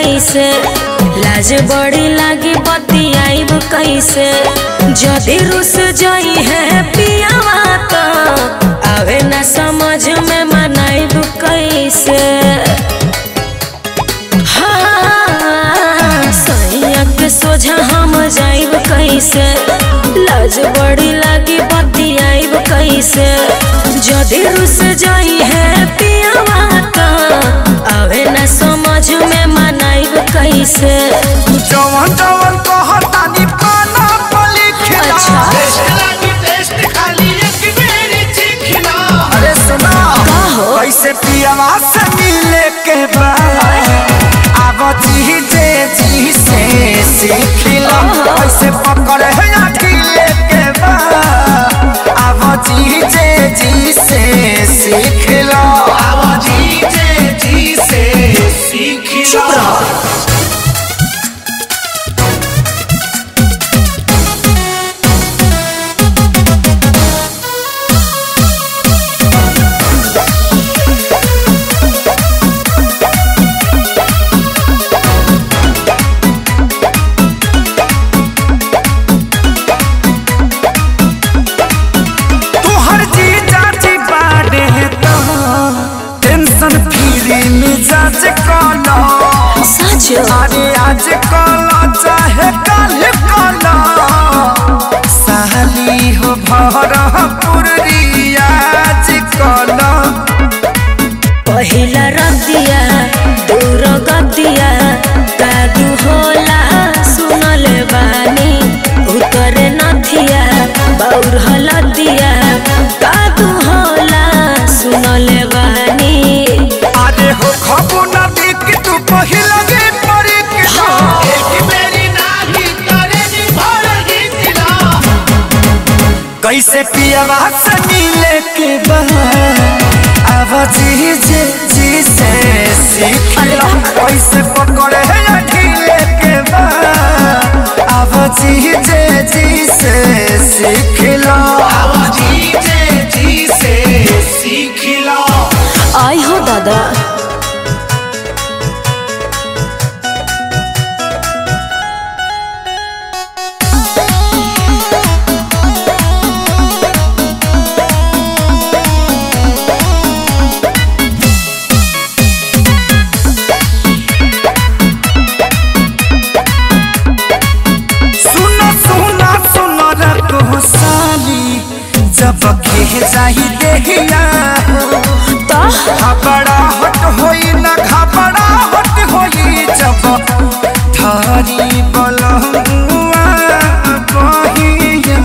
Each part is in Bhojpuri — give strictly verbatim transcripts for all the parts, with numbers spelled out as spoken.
कैसे लाज बड़ी लागी बतियाइब कैसे जदि रुस जाई है पियावा तो आवे ना समझ में मनाइब कैसे। हाँ सैया के सोझा हम जाइब कैसे लाज बड़ी लागी बतियाइब कैसे जदि रुस जाई है पियावा तो आवे ना समझ में मनाइब कैसे। जवन जवन कहतानी पाना पली खिला टेस्ट लागी टेस्ट खाली एक बेरी चिखना। अरे सुना कैसे पियावा से मिले के बाद अब जी जे जी से सीखिला कैसे पकड़े है अकेले के बाद अब जी जे जी से सीखिला अब जी जे जी से सीखिला। अरे आज कला चाहे कल कला सहली हो भरपूर आज कला। पहिला रतिया दूर गतिया कादू होला सुनले बानी उतरे नथिया बाउर हलदिया कादू होला सुनले बानी। अरे हो खबो ना देख तू पहिला कैसे पियावा से मिले के बाद अब जी जे जी से सीखिला कैसे पकड़े है ढीले के बाद अब जी जे जी से सीखिला अब जी जे जी से सीखिला। आई हो दादा जब खे जाही देहिया तो घबरा हट होई ना घबरा हट होई जब थारी बलहुआ बहिया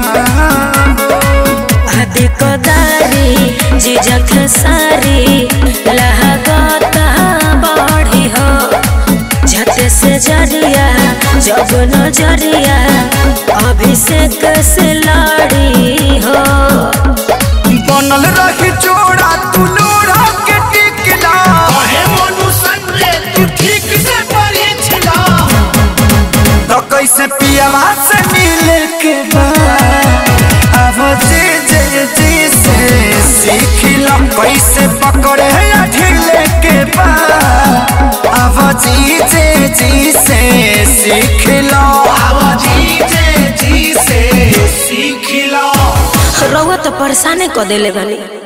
आदि कदारी जिजक सारी लहगता बढ़ी हो झट से जरिया जब नजरिया अभिषेक से लड़ी हो बनल रही जोड़ा तू लोड़ा के टिकला कहे मनु संगे तू ठीक से परिछला तो कैसे पियावा से मिले के बाद अब जी जे जी से सीखिला कैसे पकड़े है ढीले के बाद अब जी जे जी से सीखिला अब जी जे जी से सीखिला। रउआ तो परेशान क देले बानी।